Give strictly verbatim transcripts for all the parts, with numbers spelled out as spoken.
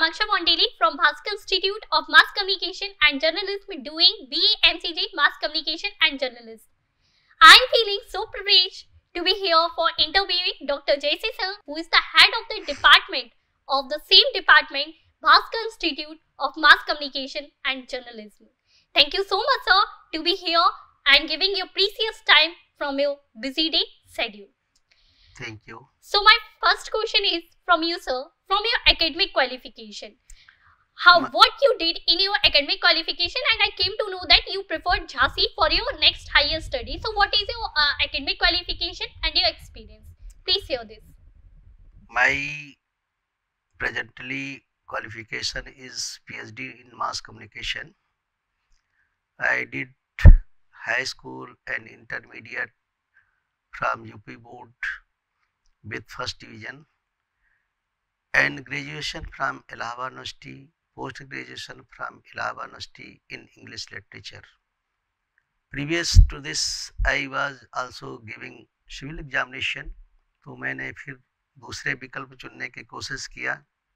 Akansha Mondeli from Bhaskar Institute of Mass Communication and Journalism doing B A M C J Mass Communication and Journalism. I am feeling so privileged to be here for interviewing Doctor Jayashree sir, who is the head of the department of the same department, Bhaskar Institute of Mass Communication and Journalism. Thank you so much, sir, to be here and giving your precious time from your busy day schedule. Thank you. So my first question is from you, sir, from your academic qualification. How, Ma what you did in your academic qualification, and I came to know that you preferred Jhansi for your next higher study. So what is your uh, academic qualification and your experience? Please share this. My presently qualification is PhD in Mass Communication. I did high school and intermediate from U P board with first division, and graduation from Allahabad University, post graduation from Allahabad University in English literature. Previous to this I was also giving civil examination, तो मैंने फिर दूसरे विकल्प चुनने की कोशिश किया,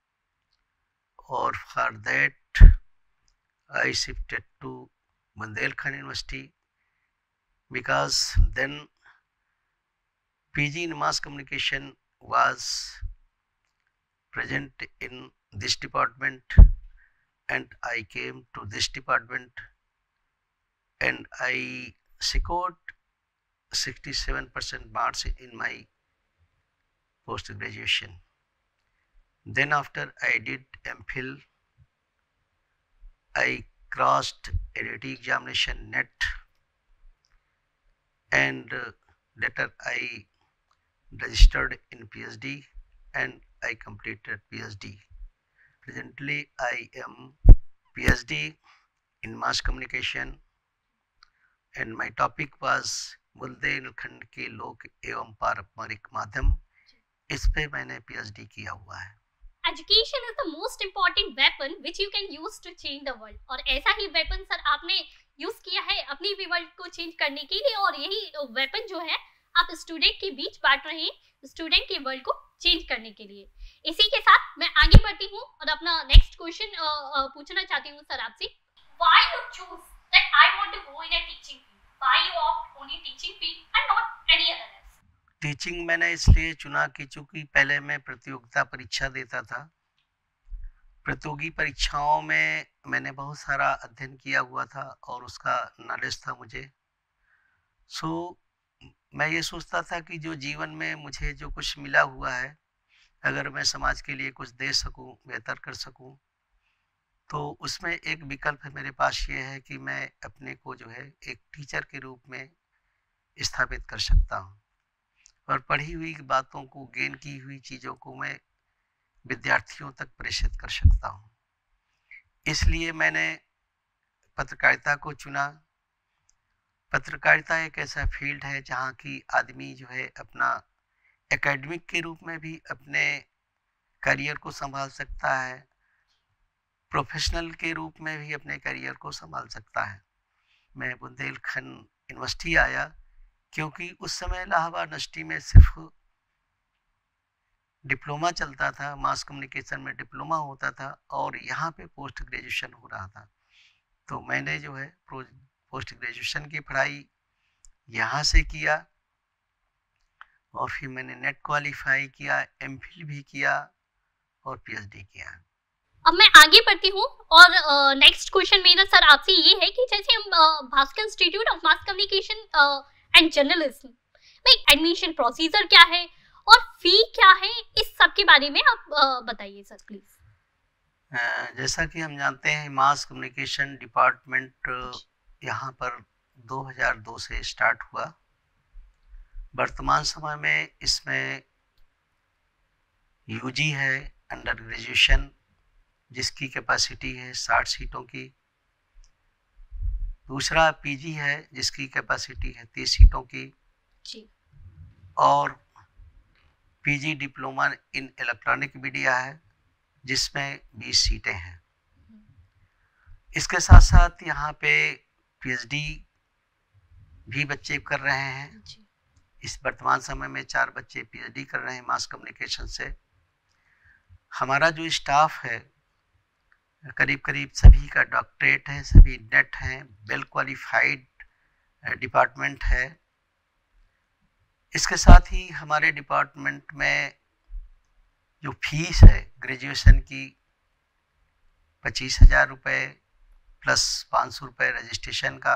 और for that I shifted to Bundelkhand University because then P G in Mass Communication was present in this department, and I came to this department and I scored sixty-seven percent marks in my post graduation. Then after I did M Phil, I crossed A D T examination net, and uh, later I registered in PhD and I completed PhD. Presently I am PhD in Mass Communication, and my topic was Bundelkhand के लोक एवं पारंपरिक माध्यम. इस पे मैंने PhD किया हुआ है. Education is the most important weapon which you can use to change the world. और ऐसा ही weapon सर आपने यूज किया है अपनी भी वर्ल्ड को चेंज करने के लिए, और यही वेपन जो है आप स्टूडेंट के बीच बांट रहे हैं, स्टूडेंट के वर्ल्ड को चेंज करने के लिए. इसी के साथ मैं आगे बढ़ती हूँ और अपना नेक्स्ट क्वेश्चन पूछना चाहती हूँ सर आपसे. Why you choose that I want to go in a teaching field? Why you opt only teaching field and not any other else? Teaching मैंने इसलिए चुना कि चूंकि पहले मैं प्रतियोगिता परीक्षा देता था. प्रतियोगी परीक्षाओं में मैंने बहुत सारा अध्ययन किया हुआ था और उसका नॉलेज था मुझे. सो मैं ये सोचता था कि जो जीवन में मुझे जो कुछ मिला हुआ है, अगर मैं समाज के लिए कुछ दे सकूं, बेहतर कर सकूं, तो उसमें एक विकल्प मेरे पास ये है कि मैं अपने को जो है एक टीचर के रूप में स्थापित कर सकता हूं, और पढ़ी हुई बातों को, गेन की हुई चीज़ों को मैं विद्यार्थियों तक प्रेषित कर सकता हूं. इसलिए मैंने पत्रकारिता को चुना. पत्रकारिता एक ऐसा फील्ड है जहां की आदमी जो है अपना एकेडमिक के रूप में भी अपने करियर को संभाल सकता है, प्रोफेशनल के रूप में भी अपने करियर को संभाल सकता है. मैं बुंदेलखंड यूनिवर्सिटी आया क्योंकि उस समय इलाहाबाद यूनिवर्सिटी में सिर्फ डिप्लोमा चलता था, मास कम्युनिकेशन में डिप्लोमा होता था, और यहाँ पे पोस्ट ग्रेजुएशन हो रहा था. तो मैंने जो है पोस्ट ग्रेजुएशन की पढ़ाई यहाँ से किया, और फिर मैंने नेट क्वालिफाई किया, एम फिल भी किया और पीएचडी किया. अब मैं आगे बढ़ती हूँ और नेक्स्ट क्वेश्चन मेरा सर आपसे ये है कि जैसे हम Bhaskar institute of mass communication and journalism में एडमिशन प्रोसीजर क्या है और फी क्या है, इस सब के बारे में आप बताइए सर प्लीज. जैसा कि हम जानते हैं मास कम्युनिकेशन डिपार्टमेंट यहाँ पर दो हज़ार दो से स्टार्ट हुआ. वर्तमान समय में इसमें यूजी है, अंडर ग्रेजुएशन, जिसकी कैपेसिटी है साठ सीटों की. दूसरा पीजी है जिसकी कैपेसिटी है तीस सीटों की जी. और PG diploma in electronic media है जिसमें बीस सीटें हैं. इसके साथ साथ यहाँ पे पीएचडी भी बच्चे कर रहे हैं. इस वर्तमान समय में चार बच्चे पीएचडी कर रहे हैं मास कम्युनिकेशन से. हमारा जो स्टाफ है करीब करीब सभी का डॉक्टरेट है, सभी नेट हैं, वेल क्वालिफाइड डिपार्टमेंट है। इसके साथ ही हमारे डिपार्टमेंट में जो फीस है ग्रेजुएशन की पच्चीस हजार रुपये प्लस पाँच सौ रुपये रजिस्ट्रेशन का,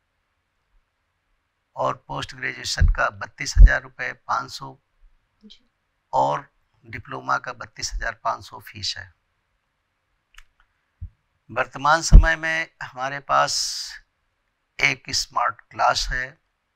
और पोस्ट ग्रेजुएशन का बत्तीस हजार रुपये पाँच सौ, और डिप्लोमा का बत्तीस हजार पाँच सौ फीस है। वर्तमान समय में हमारे पास एक स्मार्ट क्लास है,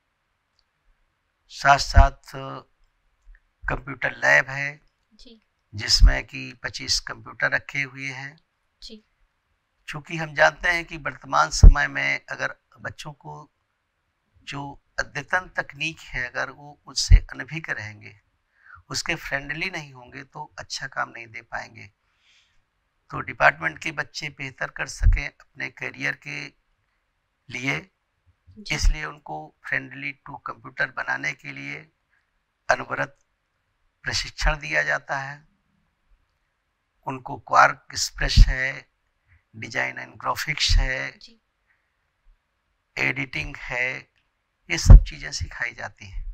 साथ साथ कंप्यूटर लैब है जी। जिसमें कि पच्चीस कंप्यूटर रखे हुए हैं जी। चूँकि हम जानते हैं कि वर्तमान समय में अगर बच्चों को जो अद्यतन तकनीक है अगर वो उससे अनभिज्ञ रहेंगे, उसके फ्रेंडली नहीं होंगे तो अच्छा काम नहीं दे पाएंगे। तो डिपार्टमेंट के बच्चे बेहतर कर सकें अपने करियर के लिए, इसलिए उनको फ्रेंडली टू कंप्यूटर बनाने के लिए अनवरत प्रशिक्षण दिया जाता है। उनको क्वार्क एक्सप्रेस है, डिजाइन एंड ग्राफिक्स है, एडिटिंग है, ये सब चीज़ें सिखाई जाती हैं।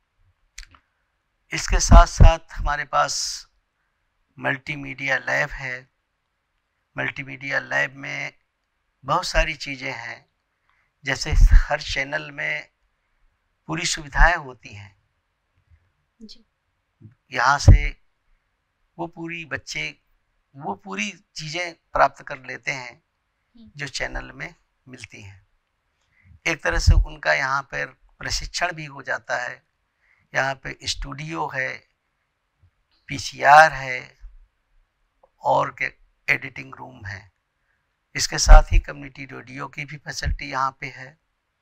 इसके साथ साथ हमारे पास मल्टीमीडिया लैब है। मल्टीमीडिया लैब में बहुत सारी चीज़ें हैं, जैसे हर चैनल में पूरी सुविधाएं होती हैं जी। यहाँ से वो पूरी बच्चे वो पूरी चीज़ें प्राप्त कर लेते हैं जो चैनल में मिलती हैं। एक तरह से उनका यहाँ पर प्रशिक्षण भी हो जाता है। यहाँ पे स्टूडियो है, पीसीआर है और के एडिटिंग रूम है। इसके साथ ही कम्युनिटी रेडियो की भी फैसिलिटी यहाँ पे है।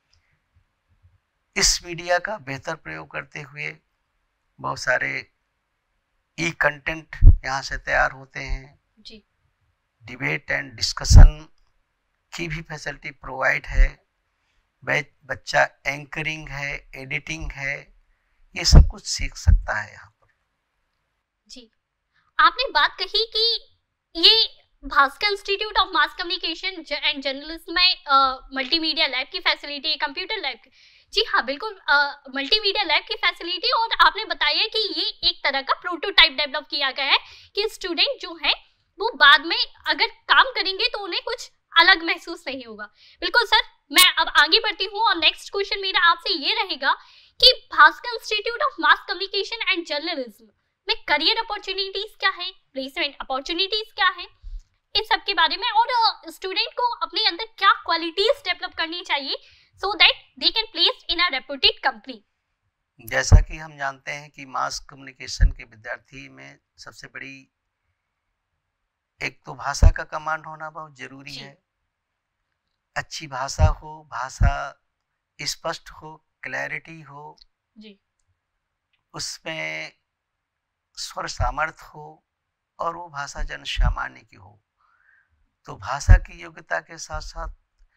इस मीडिया का बेहतर प्रयोग करते हुए बहुत सारे ई कंटेंट यहाँ से तैयार होते हैं जी। डिबेट एंड डिस्कशन की भी फैसिलिटी प्रोवाइड है। बच्चा एंकरिंग है, एडिटिंग है, ये सब कुछ सीख सकता है यहाँ पर जी। आपने बात कही कि ये Bhaskar institute of mass communication and journalism में मल्टीमीडिया लैब की फैसिलिटी, कंप्यूटर लैब की, जी हाँ बिल्कुल, मल्टीमीडिया लैब की फैसिलिटी। और आपने बताया कि ये एक तरह का प्रोटोटाइप डेवलप किया गया है कि स्टूडेंट जो है वो बाद में अगर काम करेंगे तो उन्हें कुछ अलग महसूस नहीं होगा। बिल्कुल सर, मैं अब आगे बढ़ती हूँ और नेक्स्ट क्वेश्चन मेरा आपसे ये रहेगा कि Bhaskar institute of mass communication and journalism में करियर अपॉर्चुनिटीज क्या है, प्लेसमेंट अपॉर्चुनिटीज क्या है, इन सब के बारे में, और स्टूडेंट को अपने अंदर क्या क्वालिटीज डेवलप करनी चाहिए so that they can place in a reputed company. जैसा कि हम जानते हैं कि मास कम्युनिकेशन के विद्यार्थी में सबसे बड़ी एक तो भाषा का कमांड होना बहुत जरूरी है। अच्छी भाषा हो, भाषा स्पष्ट हो, क्लैरिटी हो जी, उसमें स्वर सामर्थ्य हो और वो भाषा जन सामान्य की हो। तो भाषा की योग्यता के साथ साथ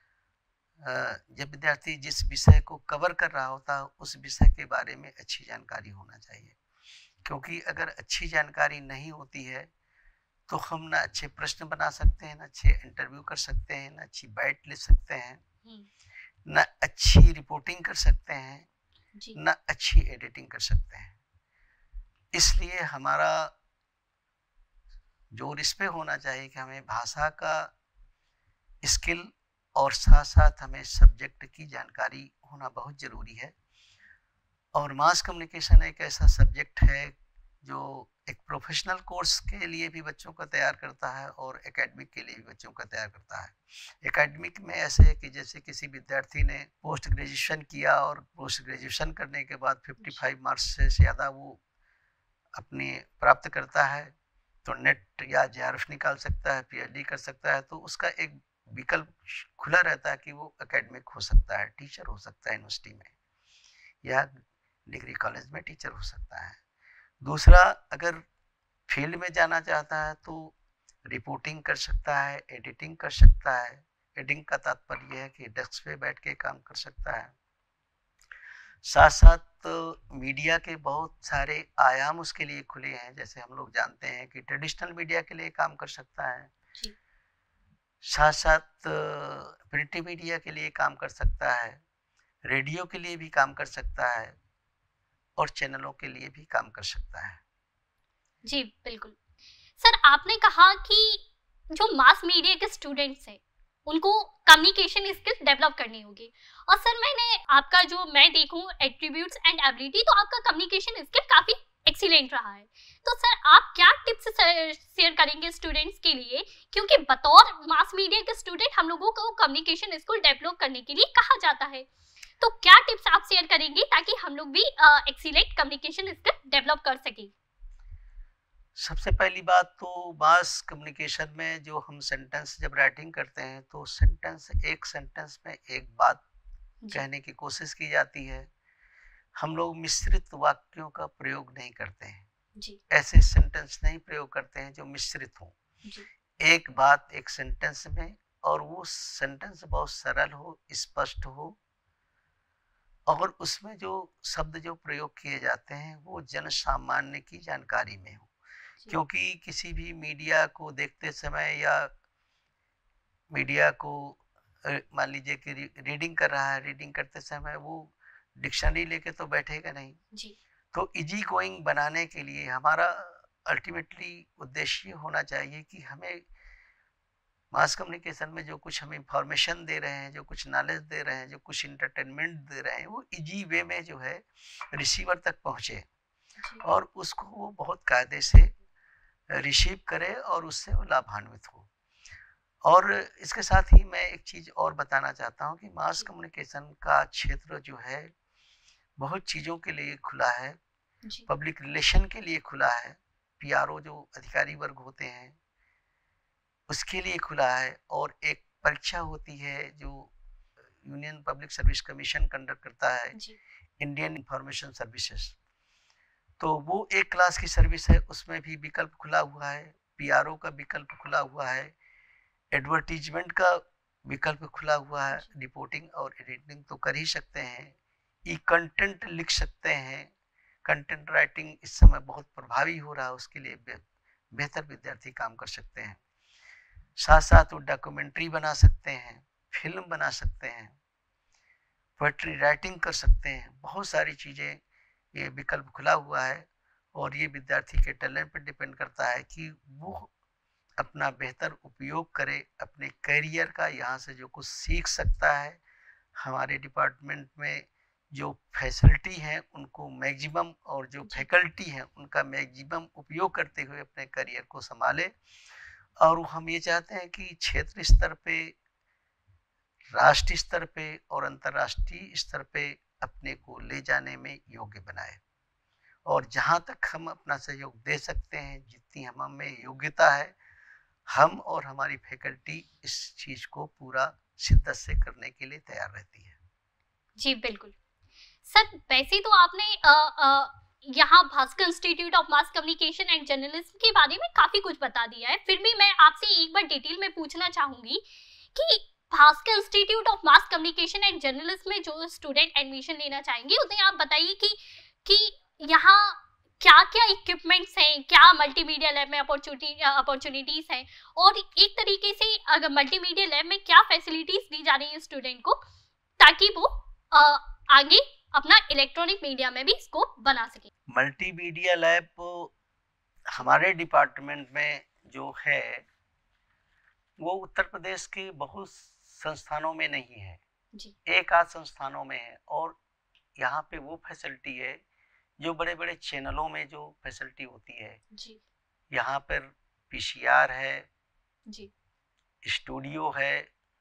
जब विद्यार्थी जिस विषय को कवर कर रहा होता है उस विषय के बारे में अच्छी जानकारी होना चाहिए, क्योंकि अगर अच्छी जानकारी नहीं होती है तो हम ना अच्छे प्रश्न बना सकते हैं, ना अच्छे इंटरव्यू कर सकते हैं, ना अच्छी बाइट ले सकते हैं, ना अच्छी रिपोर्टिंग कर सकते हैं, ना अच्छी एडिटिंग कर सकते हैं। इसलिए हमारा जोर इस पे होना चाहिए कि हमें भाषा का स्किल और साथ साथ हमें सब्जेक्ट की जानकारी होना बहुत ज़रूरी है। और मास कम्युनिकेशन एक ऐसा सब्जेक्ट है जो एक प्रोफेशनल कोर्स के लिए भी बच्चों को तैयार करता है और एकेडमिक के लिए भी बच्चों को तैयार करता है। एकेडमिक में ऐसे है कि जैसे किसी विद्यार्थी ने पोस्ट ग्रेजुएशन किया और पोस्ट ग्रेजुएशन करने के बाद पचपन मार्क्स से ज़्यादा वो अपनी प्राप्त करता है तो नेट या जेआरएफ निकाल सकता है, पीएचडी कर सकता है। तो उसका एक विकल्प खुला रहता है कि वो एकेडमिक हो सकता है, टीचर हो सकता है यूनिवर्सिटी में या डिग्री कॉलेज में टीचर हो सकता है। दूसरा, अगर फील्ड में जाना चाहता है तो रिपोर्टिंग कर सकता है, एडिटिंग कर सकता है। एडिटिंग का तात्पर्य यह है कि डेस्क पे बैठ के काम कर सकता है। साथ साथ तो मीडिया के बहुत सारे आयाम उसके लिए खुले हैं। जैसे हम लोग जानते हैं कि ट्रेडिशनल मीडिया के लिए काम कर सकता है, साथ साथ प्रिंट मीडिया के लिए काम कर सकता है, रेडियो के लिए भी काम कर सकता है और चैनलों के लिए भी काम कर सकता है। जी बिल्कुल। सर आपने कहा कि जो मास मीडिया के स्टूडेंट्स हैं उनको कम्युनिकेशन स्किल डेवलप करनी होगी, और सर मैंने आपका जो मैं देखूं एट्रीब्यूट्स एंड एबिलिटी, तो आपका कम्युनिकेशन स्किल काफी एक्सीलेंट रहा है। तो सर आप क्या टिप्स शेयर करेंगे स्टूडेंट्स के लिए, क्योंकि बतौर मास मीडिया के स्टूडेंट हम लोगों को कम्युनिकेशन स्किल डेवलप करने के लिए कहा जाता है, तो क्या टिप्स आप शेयर करेंगे ताकि हम लोग भी एक्सीलेंट कम्युनिकेशन स्किल डेवलप कर सकें? सबसे पहली बात तो मास कम्युनिकेशन में जो हम सेंटेंस जब राइटिंग करते हैं तो सेंटेंस एक सेंटेंस में एक बात कहने की कोशिश की जाती है। हम लोग मिश्रित वाक्यों का प्रयोग नहीं करते हैं जी। ऐसे सेंटेंस नहीं प्रयोग करते हैं जो मिश्रित हो। एक बात एक सेंटेंस में, और वो सेंटेंस बहुत सरल हो, स्पष्ट हो, और उसमें जो शब्द जो प्रयोग किए जाते हैं वो जन सामान्य की जानकारी में हो। क्योंकि किसी भी मीडिया को देखते समय या मीडिया को मान लीजिए कि रीडिंग कर रहा है, रीडिंग करते समय वो डिक्शनरी लेके तो बैठेगा नहीं जी। तो इजी गोइंग बनाने के लिए हमारा अल्टीमेटली उद्देश्य होना चाहिए कि हमें मास कम्युनिकेशन में जो कुछ हम इंफॉर्मेशन दे रहे हैं, जो कुछ नॉलेज दे रहे हैं, जो कुछ इंटरटेनमेंट दे रहे हैं, वो इजी वे में जो है रिसीवर तक पहुंचे और उसको वो बहुत कायदे से रिसीव करे और उससे वो लाभान्वित हो। और इसके साथ ही मैं एक चीज़ और बताना चाहता हूँ कि मास कम्युनिकेशन का क्षेत्र जो है बहुत चीज़ों के लिए खुला है। पब्लिक रिलेशन के लिए खुला है, पीआरओ जो अधिकारी वर्ग होते हैं उसके लिए खुला है, और एक परीक्षा होती है जो union public service commission conduct करता है, इंडियन इंफॉर्मेशन सर्विसेज, तो वो एक क्लास की सर्विस है, उसमें भी विकल्प खुला हुआ है, पीआरओ का विकल्प खुला हुआ है, एडवर्टीजमेंट का विकल्प खुला हुआ है। रिपोर्टिंग और एडिटिंग तो कर ही सकते हैं, ई कंटेंट लिख सकते हैं, कंटेंट राइटिंग इस समय बहुत प्रभावी हो रहा है, उसके लिए बेहतर विद्यार्थी काम कर सकते हैं। साथ साथ वो डॉक्यूमेंट्री बना सकते हैं, फिल्म बना सकते हैं, पोएट्री राइटिंग कर सकते हैं, बहुत सारी चीज़ें ये विकल्प खुला हुआ है। और ये विद्यार्थी के टैलेंट पर डिपेंड करता है कि वो अपना बेहतर उपयोग करे, अपने करियर का यहाँ से जो कुछ सीख सकता है। हमारे डिपार्टमेंट में जो फैसिलिटी है उनको मैक्सिमम, और जो फैकल्टी है उनका मैक्सिमम उपयोग करते हुए अपने करियर को संभाले। और हम ये चाहते हैं कि क्षेत्र स्तर पे, राष्ट्रीय स्तर पे और अंतर्राष्ट्रीय स्तर पे अपने को ले जाने में योग्य बनाए, और जहाँ तक हम अपना सहयोग दे सकते हैं, जितनी हम में योग्यता है, हम और हमारी फैकल्टी इस चीज को पूरा शिद्दत से करने के लिए तैयार रहती है। जी बिल्कुल सर, वैसे तो आपने आ, आ, यहाँ Bhaskar institute of mass communication and journalism के बारे में काफी कुछ बता दिया है, फिर भी मैं आपसे एक बार डिटेल में पूछना चाहूंगी कि Bhaskar institute of mass communication and journalism में जो स्टूडेंट एडमिशन लेना चाहेंगे उन्हें आप बताइए कि कि यहाँ क्या क्या इक्विपमेंट्स हैं, क्या मल्टीमीडिया लैब में अपॉर्चुनिटी अपॉर्चुनिटीज हैं, और एक तरीके से अगर मल्टीमीडिया लैब में क्या फैसिलिटीज दी जा रही है स्टूडेंट को ताकि वो आ, आगे अपना इलेक्ट्रॉनिक मीडिया में भी इसको बना सके। मल्टीमीडिया लैब हमारे डिपार्टमेंट में जो है वो उत्तर प्रदेश के बहुत संस्थानों में नहीं है जी। एक आध संस्थानों में है, और यहाँ पे वो फैसिलिटी है जो बड़े बड़े चैनलों में जो फैसिलिटी होती है जी। यहाँ पर पीसीआर है जी, स्टूडियो है,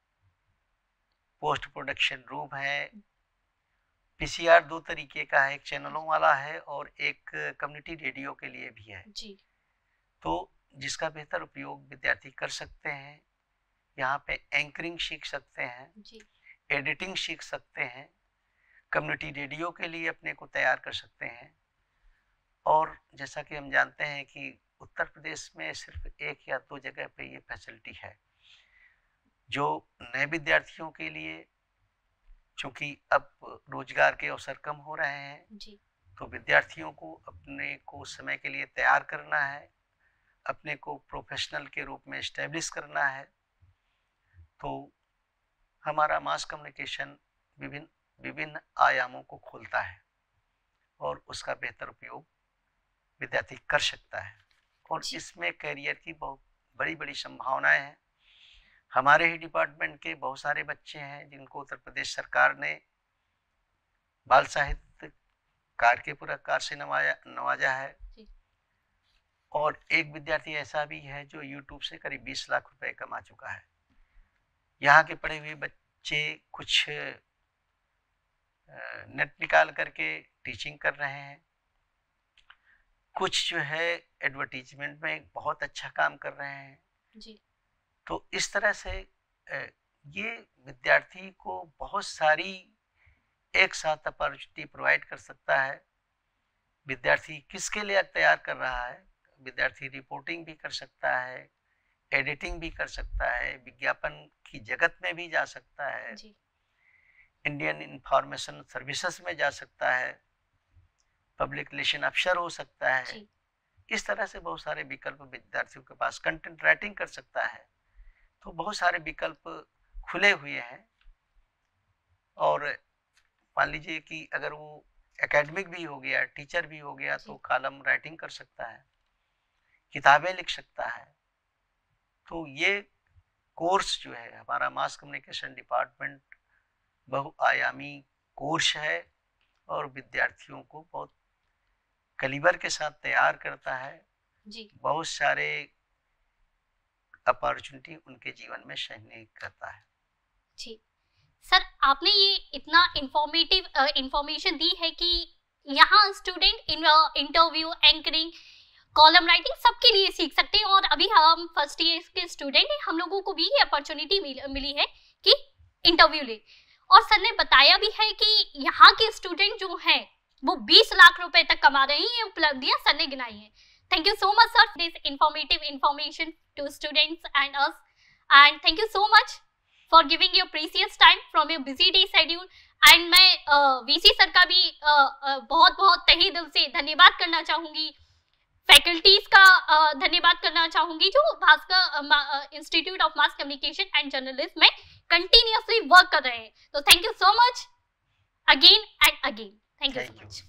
पोस्ट प्रोडक्शन रूम है। पीसीआर दो तरीके का है, एक चैनलों वाला है और एक कम्युनिटी रेडियो के लिए भी है जी। तो जिसका बेहतर उपयोग विद्यार्थी कर सकते हैं। यहाँ पे एंकरिंग सीख सकते हैं जी, एडिटिंग सीख सकते हैं, कम्युनिटी रेडियो के लिए अपने को तैयार कर सकते हैं। और जैसा कि हम जानते हैं कि उत्तर प्रदेश में सिर्फ एक या दो जगह पे ये फैसिलिटी है, जो नए विद्यार्थियों के लिए, चूंकि अब रोजगार के अवसर कम हो रहे हैं जी, तो विद्यार्थियों को अपने को समय के लिए तैयार करना है, अपने को प्रोफेशनल के रूप में एस्टेब्लिश करना है, तो हमारा मास कम्युनिकेशन विभिन्न विभिन्न आयामों को खोलता है और उसका बेहतर उपयोग विद्यार्थी कर सकता है और इसमें करियर की बहुत बड़ी बड़ी संभावनाएं हैं। हमारे ही डिपार्टमेंट के बहुत सारे बच्चे हैं जिनको उत्तर प्रदेश सरकार ने बाल साहित्यकार के पुरस्कार से नवाजा नवाजा है और एक विद्यार्थी ऐसा भी है जो यूट्यूब से करीब बीस लाख रुपए कमा चुका है। यहाँ के पढ़े हुए बच्चे कुछ नेट निकाल करके टीचिंग कर रहे हैं, कुछ जो है एडवर्टीजमेंट में बहुत अच्छा काम कर रहे हैं जी। तो इस तरह से ये विद्यार्थी को बहुत सारी एक साथ अपॉर्चुनिटी प्रोवाइड कर सकता है। विद्यार्थी किसके लिए तैयार कर रहा है, विद्यार्थी रिपोर्टिंग भी कर सकता है, एडिटिंग भी कर सकता है, विज्ञापन की जगत में भी जा सकता है जी। इंडियन इंफॉर्मेशन सर्विसेज में जा सकता है, पब्लिक रिलेशन अफसर हो सकता है जी। इस तरह से बहुत सारे विकल्प विद्यार्थियों के पास, कंटेंट राइटिंग कर सकता है। तो बहुत सारे विकल्प खुले हुए हैं और मान लीजिए कि अगर वो एकेडमिक भी हो गया, टीचर भी हो गया तो कॉलम राइटिंग कर सकता है, किताबें लिख सकता है। तो ये कोर्स जो है हमारा मास कम्युनिकेशन डिपार्टमेंट बहुआयामी कोर्स है और विद्यार्थियों को बहुत कलीबर के साथ तैयार करता है जी। बहुत सारे अपॉर्चुनिटी उनके जीवन में शामिल करता है जी। सर आपने ये इतना इंफॉर्मेटिव इंफॉर्मेशन दी है कि यहाँ स्टूडेंट इन इंटरव्यू, एंकरिंग, कॉलम राइटिंग सबके लिए सीख सकते हैं और अभी हम फर्स्ट ईयर के स्टूडेंट हैं, हम लोगों को भी ये अपॉर्चुनिटी मिल, मिली है कि इंटरव्यू ले। और सर ने बताया भी है कि यहाँ के स्टूडेंट जो हैं वो बीस लाख रुपए तक कमा रहे हैं, ये उपलब्धियां सर ने गिनाई हैं। Thank you so much sir this informative information to students and us, and thank you so much for giving your precious time from your busy day schedule. And मैं वीसी सर का भी uh, uh, बहुत बहुत तहे दिल से धन्यवाद करना चाहूंगी, फैकल्टीज का uh, धन्यवाद करना चाहूंगी जो Bhaskar institute of mass communication and journalism में कंटिन्यूअसली वर्क कर रहे हैं। तो thank you so much again and again, thank you so much.